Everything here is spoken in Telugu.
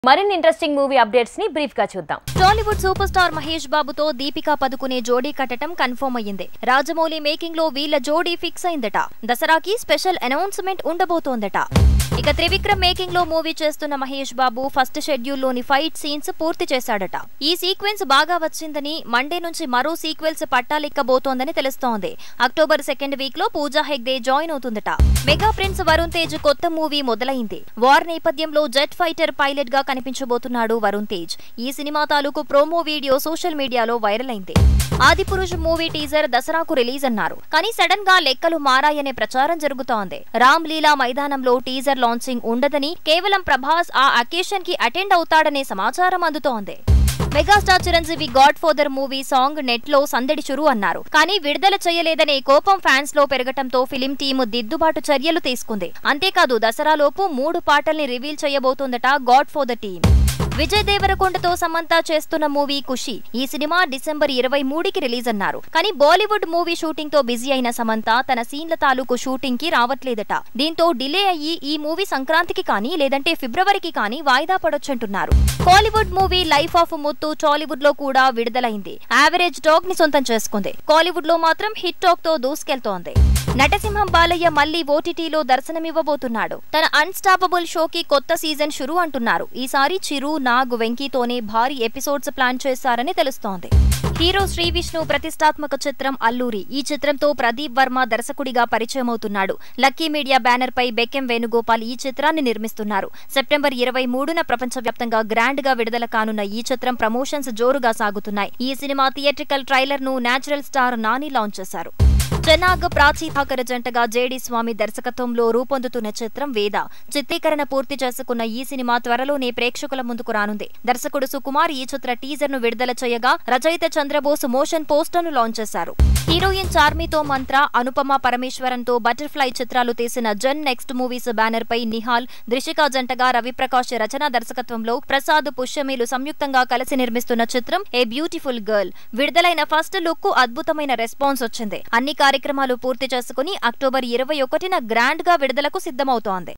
మరిన్ని ఇంట్రెస్టింగ్ మూవీ అప్డేట్స్ ని బ్రీఫ్ గా చూద్దాం. టాలీవుడ్ సూపర్ స్టార్ మహేష్ బాబుతో దీపికా పదుకునే జోడీ కట్టడం కన్ఫర్మ్ అయ్యింది. రాజమౌళి మేకింగ్ లో వీళ్ళ జోడీ ఫిక్స్ అయిందట. దసరాకి స్పెషల్ అనౌన్స్మెంట్ ఉండబోతోందట. ఇక త్రివిక్రమ్ మేకింగ్ లో మూవీ చేస్తున్న మహేష్ బాబు ఫస్ట్ షెడ్యూల్ లోని ఫైట్ సీన్స్ పూర్తి చేశాడట. ఈ సీక్వెన్స్ బాగా వచ్చిందని, మండే నుంచి మరో సీక్వెన్స్ పట్టాలెక్కబోతోందని తెలుస్తోంది. అక్టోబర్ 2nd వీక్ లో పూజా హెగ్డే జాయిన్ అవుతుందట. మెగా ప్రిన్స్ వరుణ్ తేజ్ కొత్త మూవీ మొదలైంది. వార్ నేపథ్యంలో జెట్ ఫైటర్ పైలట్ గా కనిపించబోతున్నాడు వరుణ్ తేజ్. ఈ సినిమా తాలూకు ప్రోమో వీడియో సోషల్ మీడియాలో వైరల్ అయింది. ఆదిపురుష్ మూవీ టీజర్ దసరాకు రిలీజ్ అన్నారు. కానీ సడన్ గా లెక్కలు మారాయనే ప్రచారం జరుగుతోంది. రామ్ లీలా మైదానంలో టీజర్ లాంచింగ్ ఉండదని, కేవలం ప్రభాస్ ఆ అకేషన్ కి అటెండ్ అవుతాడనే సమాచారం అందుతోంది. Megastar Chiranjeevi god father movie song net లో సందడి చురు అన్నారు. కానీ విడుదల చేయలేదనే కోపం ఫ్యాన్స్ లో పెరగటంతో ఫిలిం టీమ్ దిద్దుబాటు చర్యలు తీసుకుంది. అంతేకాదు దసరాలోపు 3 పాటల్ని రివీల్ చేయబోతోందట గాడ్ ఫాదర్ టీమ్. విజయ్ దేవరకొండతో సమంత చేస్తున్న మూవీ ఖుషి. ఈ సినిమా డిసెంబర్ 23కి రిలీజ్ అన్నారు. కానీ బాలీవుడ్ మూవీ షూటింగ్ తో బిజీ అయిన సమంత తన సీన్ల తాలూకు షూటింగ్ కి రావట్లేదట. దీంతో డిలే అయ్యి ఈ మూవీ సంక్రాంతికి కానీ లేదంటే ఫిబ్రవరికి కానీ వాయిదా పడొచ్చంటున్నారు. Kollywood movie life of Muthu Tollywood లో కూడా విడుదలైంది. యావరేజ్ టాక్ ని సొంతం చేసుకుంది. కాలీవుడ్ లో మాత్రం హిట్ టాక్ తో దూసుకెళ్తోంది. నటసింహం బాలయ్య మళ్లీ ఓటీటీలో దర్శనమివ్వబోతున్నాడు. తన అన్స్టాపబుల్ షోకి కొత్త సీజన్ షురు అంటున్నారు. ఈసారి చిరు, నాగ్, వెంకీతోనే భారీ ఎపిసోడ్స్ ప్లాన్ చేశారని తెలుస్తోంది. హీరో శ్రీ విష్ణు ప్రతిష్టాత్మక చిత్రం అల్లూరి. ఈ చిత్రంతో ప్రదీప్ వర్మ దర్శకుడిగా పరిచయమవుతున్నాడు. లక్కీ మీడియా బ్యానర్ పై బెక్కెం వేణుగోపాల్ ఈ చిత్రాన్ని నిర్మిస్తున్నారు. సెప్టెంబర్ 23న ప్రపంచవ్యాప్తంగా గ్రాండ్ గా విడుదల కానున్న ఈ చిత్రం ప్రమోషన్స్ జోరుగా సాగుతున్నాయి. ఈ సినిమా థియేట్రికల్ ట్రైలర్ ను నేచురల్ స్టార్ నాని లాంచ్ చేశారు. చెన్నాగ్, ప్రాచీ ఠాకర్ జంటగా జేడి స్వామి దర్శకత్వంలో రూపొందుతున్న చిత్రం వేద. చిత్రీకరణ పూర్తి చేసుకున్న ఈ సినిమా త్వరలోనే ప్రేక్షకుల ముందుకు రానుంది. దర్శకుడు సుకుమార్ ఈ చిత్ర టీజర్ ను విడుదల చేయగా, రచయిత చంద్రబోస్ మోషన్ పోస్టర్ ను లాంచ్ చేశారు. హీరోయిన్ చార్మితో మంత్ర, అనుపమ పరమేశ్వరన్తో బటర్ఫ్లై చిత్రాలు తీసిన జన్ నెక్స్ట్ మూవీస్ బ్యానర్ పై నిహాల్, దృశిక జంటగా రవిప్రకాష్ రచన దర్శకత్వంలో ప్రసాద్, పుష్యమీలు సంయుక్తంగా కలిసి నిర్మిస్తున్న చిత్రం ఏ బ్యూటిఫుల్ గర్ల్. విడుదలైన ఫస్ట్ లుక్ కు అద్భుతమైన రెస్పాన్స్ వచ్చింది. అన్ని కార్యక్రమాలు పూర్తి చేసుకుని అక్టోబర్ 21న గ్రాండ్ గా విడుదలకు సిద్ధమవుతోంది.